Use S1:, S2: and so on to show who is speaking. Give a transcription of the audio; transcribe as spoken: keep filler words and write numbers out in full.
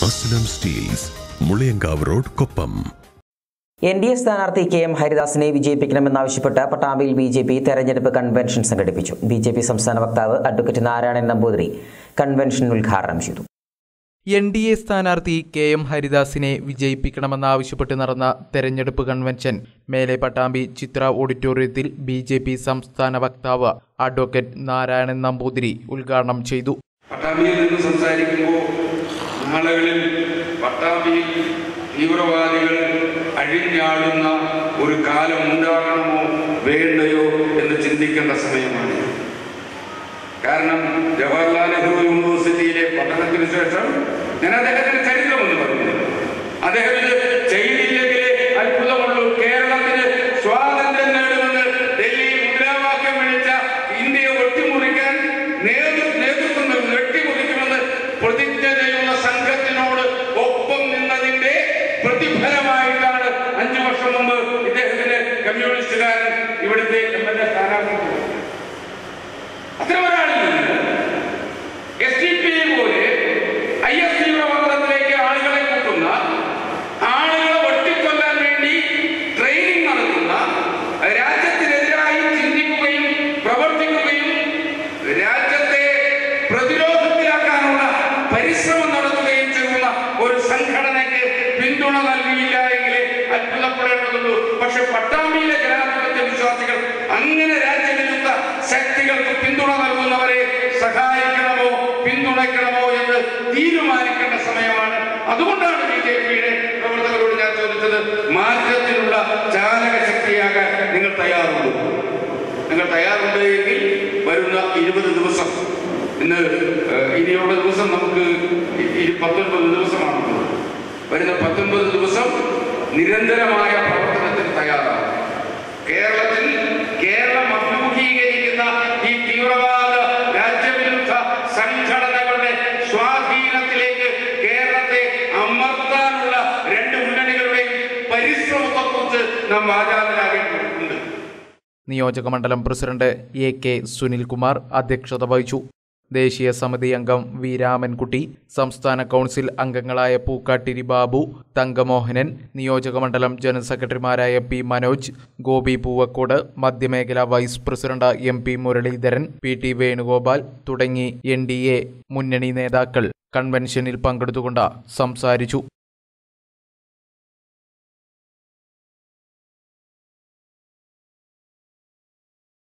S1: Aslam steels, Mulayankavu road, Koppam.
S2: N D A സ്ഥാനാർത്ഥി K M ഹരിദാസിനെ വിജയിപ്പിക്കണമെന്നാവശ്യപ്പെട്ട് പട്ടാമ്പിയിൽ ബി ജെ പി തെരഞ്ഞെടുപ്പ് കൺവെൻഷൻ സംഘടിപ്പിച്ചു. ബി ജെ പി സംസ്ഥാന വക്താവ് അഡ്വക്കേറ്റ് നാരായണൻ നമ്പൂതിരി കൺവെൻഷൻ ഉദ്ഘാടനം ചെയ്തു.
S3: എൻ ഡി എ സ്ഥാനാർത്ഥി കെ എം ഹരിദാസിനെ വിജയിപ്പിക്കണമെന്നാവശ്യപ്പെട്ട് നടന്ന തെരഞ്ഞെടുപ്പ് കൺവെൻഷൻ മേലെ പട്ടാമ്പി ചിത്ര ഓഡിറ്റോറിയത്തിൽ ബി ജെ പി സംസ്ഥാന വക്താവ് അഡ്വക്കേറ്റ് നാരായണൻ നമ്പൂതിരി ഉദ്ഘാടനം ചെയ്തു.
S4: പട്ടാമ്പിയിൽ നിന്ന് സംസാരിക്കുമ്പോൾ നാളുകളിൽ പട്ടാമ്പിയിൽ തീവ്രവാദികൾ അഴിഞ്ഞാടുന്ന ഒരു കാലം ഉണ്ടാകണമോ വേണ്ടയോ എന്ന് ചിന്തിക്കേണ്ട സമയമാണ്. കാരണം ജവഹർലാൽ നെഹ്റു യൂണിവേഴ്സിറ്റിയിലെ പഠനത്തിന് ശേഷം ഞാൻ അദ്ദേഹത്തിന്റെ ചരിത്രമൊന്നും പറഞ്ഞു. അദ്ദേഹം ഇത് ചെയ്തില്ലെങ്കിലേ അത്ഭുതമുള്ളൂ. കേരളത്തിന് സ്വാതന്ത്ര്യം നേടുമെന്ന് ഡൽഹിയിൽ മുദ്രാവാക്യം വിളിച്ച ഇന്ത്യയെ വെട്ടിമുറിക്കാൻ നേതൃത്വം വെട്ടിമുറിക്കുമെന്ന് പ്രതിജ്ഞ ചെയ്യുന്ന സംഘത്തിനോട് ഒപ്പം നിന്നതിന്റെ പ്രതിഫലമായിട്ടാണ് അഞ്ചു വർഷം മുമ്പ് ഇദ്ദേഹത്തിന് കമ്മ്യൂണിസ്റ്റുകാരൻ ഇവിടുത്തെ എം എൽ എ സ്ഥാനാർത്ഥി. അത്തരം ഒരാളിൽ നിന്ന് എസ് ഡി പി പോലെ ഐ എസ് തീവ്രവാദത്തിലേക്ക് ആളുകളെ കൂട്ടുന്ന, ആളുകളെ വെട്ടിക്കൊല്ലാൻ വേണ്ടി ട്രെയിനിങ് നടത്തുന്ന, രാജ്യത്തിനെതിരായി ചിന്തിക്കുകയും പ്രവർത്തിക്കുകയും രാജ്യത്തെ പ്രതിരോധത്തിലാക്കാനുള്ള പരിശ്രമം നടത്തുകയും ചെയ്യുന്ന ഒരു സംഘടനയ്ക്ക് പിന്തുണ നൽകിയില്ല എങ്കിലേ അത്ഭുതപ്പെടേണ്ടതുള്ളൂ. പക്ഷെ പട്ടാമ്പിയിലെ ജനാധിപത്യ വിശ്വാസികൾ അങ്ങനെ രാജ്യവിരുദ്ധ ശക്തികൾക്ക് പിന്തുണ നൽകുന്നവരെ സഹായിക്കണമോ പിന്തുണയ്ക്കണമോ എന്ന് തീരുമാനിക്കേണ്ട സമയമാണ്. അതുകൊണ്ടാണ് ബി ജെ പിയുടെ പ്രവർത്തകരോട് ഞാൻ ചോദിച്ചത്, മാറ്റത്തിനുള്ള ചാലക ശക്തിയാകാൻ നിങ്ങൾ തയ്യാറുണ്ടോ? നിങ്ങൾ തയ്യാറുണ്ട് എങ്കിൽ വരുന്ന ഇരുപത് ദിവസം, ഇന്ന് ഇനിയുള്ള ദിവസം നമുക്ക് പത്തൊൻപത് ദിവസമാണ്, വരുന്ന പത്തൊൻപത് ദിവസം നിരന്തരമായ പ്രവർത്തനത്തിന് തയ്യാറാണ്. കേരളത്തിൽ കേരളം അഭിമുഖീകരിക്കുന്ന ഈ തീവ്രവാദ രാജ്യവിരുദ്ധ സംഘടനകളുടെ സ്വാധീനത്തിലേക്ക് കേരളത്തെ അമർത്താനുള്ള രണ്ട് മുന്നണികളുടെയും പരിശ്രമത്തെക്കുറിച്ച് നാം വാചാലരാകേണ്ടതുണ്ട്.
S3: നിയോജക മണ്ഡലം പ്രസിഡന്റ് എ കെ സുനിൽകുമാർ അധ്യക്ഷത വഹിച്ചു. ദേശീയ സമിതി അംഗം വി രാമൻകുട്ടി, സംസ്ഥാന കൗൺസിൽ അംഗങ്ങളായ പൂക്കാട്ടിരി ബാബു, തങ്കമോഹനൻ, നിയോജകമണ്ഡലം ജനറൽ സെക്രട്ടറിമാരായ പി മനോജ്, ഗോപി പൂവക്കോട്, മധ്യമേഖല vice president M P Muraleedharan, P T Venugopal തുടങ്ങി എൻ ഡി എ മുന്നണി നേതാക്കൾ കൺവെൻഷനിൽ പങ്കെടുത്തുകൊണ്ട് സംസാരിച്ചു.